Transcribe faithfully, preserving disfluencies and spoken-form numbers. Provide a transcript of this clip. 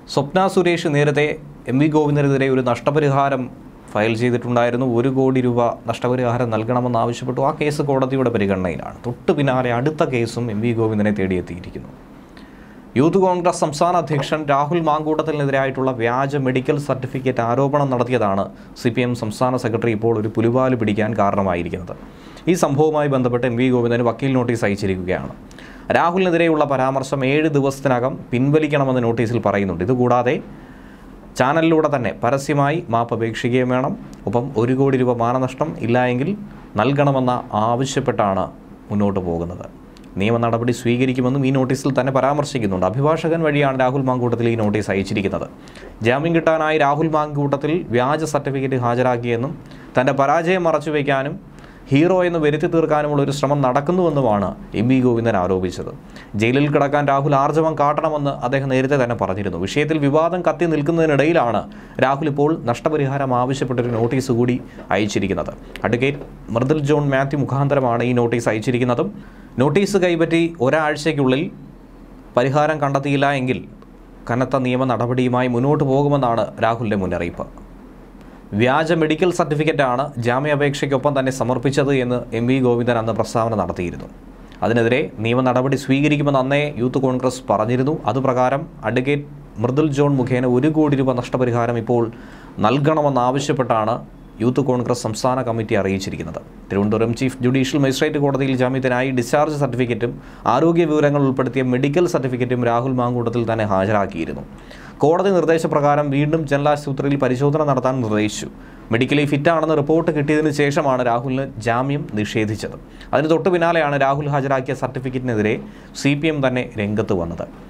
സ്വപ്ന സുരേഷ് നേരത്തെ M V ഗോവിന്ദനെതിരെ ഒരു നഷ്ടപരിഹാരം ഫയൽ ചെയ്തിട്ടുണ്ടായിരുന്നു. ഒരു കോടി രൂപ നഷ്ടപരിഹാരം നൽകണമെന്നാവശ്യപ്പെട്ടു. ആ കേസ് കോടതിയുടെ പരിഗണനയിലാണ്. തൊട്ടു പിന്നാലെ അടുത്ത കേസും എം വി ഗോവിന്ദനെ തേടിയെത്തിയിരിക്കുന്നു. യൂത്ത് കോൺഗ്രസ് സംസ്ഥാന അധ്യക്ഷൻ രാഹുൽ മാങ്കൂട്ടത്തിനെതിരായിട്ടുള്ള വ്യാജ മെഡിക്കൽ സർട്ടിഫിക്കറ്റ് ആരോപണം നടത്തിയതാണ് സി പി എം സംസ്ഥാന സെക്രട്ടറി ഇപ്പോൾ ഒരു പുലിവാല് പിടിക്കാൻ കാരണമായിരിക്കുന്നത്. ഈ സംഭവവുമായി ബന്ധപ്പെട്ട് എം വി ഗോവിന്ദന് വക്കീൽ നോട്ടീസ് അയച്ചിരിക്കുകയാണ്. രാഹുലിനെതിരെയുള്ള പരാമർശം ഏഴ് ദിവസത്തിനകം പിൻവലിക്കണമെന്ന് നോട്ടീസിൽ പറയുന്നുണ്ട്. ഇതുകൂടാതെ ചാനലിലൂടെ തന്നെ പരസ്യമായി മാപ്പ് അപേക്ഷിക്കുകയും വേണം. ഒപ്പം ഒരു കോടി രൂപ മാനനഷ്ടം ഇല്ലായെങ്കിൽ നൽകണമെന്ന ആവശ്യപ്പെട്ടാണ് മുന്നോട്ട് പോകുന്നത്. നിയമ നടപടി സ്വീകരിക്കുമെന്നും ഈ നോട്ടീസിൽ തന്നെ പരാമർശിക്കുന്നുണ്ട്. അഭിഭാഷകൻ വഴിയാണ് രാഹുൽ മാങ്കൂട്ടത്തിൽ ഈ നോട്ടീസ് അയച്ചിരിക്കുന്നത്. ജാമ്യം കിട്ടാനായി രാഹുൽ മാങ്കൂട്ടത്തിൽ വ്യാജ സർട്ടിഫിക്കറ്റ് ഹാജരാക്കിയെന്നും തൻ്റെ പരാജയം മറച്ചുവെക്കാനും ഹീറോ എന്ന് വരുത്തി തീർക്കാനുമുള്ള ഒരു ശ്രമം നടക്കുന്നുവെന്നുമാണ് എം വി ഗോവിന്ദൻ ആരോപിച്ചത്. ജയിലിൽ കിടക്കാൻ രാഹുൽ ആർജവം കാട്ടണമെന്ന് അദ്ദേഹം നേരത്തെ തന്നെ പറഞ്ഞിരുന്നു. വിഷയത്തിൽ വിവാദം കത്തി നിൽക്കുന്നതിനിടയിലാണ് രാഹുൽ ഇപ്പോൾ നഷ്ടപരിഹാരം ആവശ്യപ്പെട്ടൊരു നോട്ടീസ് കൂടി അയച്ചിരിക്കുന്നത്. അഡ്വക്കേറ്റ് മൃദുൽ ജോൺ മാത്യു മുഖാന്തരമാണ് ഈ നോട്ടീസ് അയച്ചിരിക്കുന്നതും. നോട്ടീസ് കൈപ്പറ്റി ഒരാഴ്ചയ്ക്കുള്ളിൽ പരിഹാരം കണ്ടെത്തിയില്ല എങ്കിൽ കനത്ത നിയമ നടപടിയുമായി മുന്നോട്ട് പോകുമെന്നാണ് രാഹുലിൻ്റെ മുന്നറിയിപ്പ്. വ്യാജ മെഡിക്കൽ സർട്ടിഫിക്കറ്റാണ് ജാമ്യാപേക്ഷയ്ക്കൊപ്പം തന്നെ സമർപ്പിച്ചത് എന്ന് എം വി ഗോവിന്ദൻ അന്ന് പ്രസ്താവന നടത്തിയിരുന്നു. അതിനെതിരെ നിയമ നടപടി സ്വീകരിക്കുമെന്ന് അന്നേ യൂത്ത് കോൺഗ്രസ് പറഞ്ഞിരുന്നു. അതുപ്രകാരം അഡ്വക്കേറ്റ് മൃദുൽ ജോൺ മുഖേന ഒരു കോടി രൂപ നഷ്ടപരിഹാരം ഇപ്പോൾ നൽകണമെന്നാവശ്യപ്പെട്ടാണ് യൂത്ത് കോൺഗ്രസ് സംസ്ഥാന കമ്മിറ്റി അറിയിച്ചിരിക്കുന്നത്. തിരുവനന്തപുരം ചീഫ് ജുഡീഷ്യൽ മജിസ്ട്രേറ്റ് കോടതിയിൽ ജാമ്യത്തിനായി ഡിസ്ചാർജ് സർട്ടിഫിക്കറ്റും ആരോഗ്യ വിവരങ്ങൾ ഉൾപ്പെടുത്തിയ മെഡിക്കൽ സർട്ടിഫിക്കറ്റും രാഹുൽ മാങ്കൂട്ടത്തിൽ തന്നെ ഹാജരാക്കിയിരുന്നു. കോടതി നിർദ്ദേശപ്രകാരം വീണ്ടും ജനറൽ ആശുപത്രിയിൽ പരിശോധന നടത്താൻ നിർദ്ദേശിച്ചു. മെഡിക്കലി ഫിറ്റാണെന്ന് റിപ്പോർട്ട് കിട്ടിയതിന് ശേഷമാണ് രാഹുലിന് ജാമ്യം നിഷേധിച്ചത്. അതിന് തൊട്ടു പിന്നാലെയാണ് രാഹുൽ ഹാജരാക്കിയ സർട്ടിഫിക്കറ്റിനെതിരെ സി പി എം തന്നെ രംഗത്ത് വന്നത്.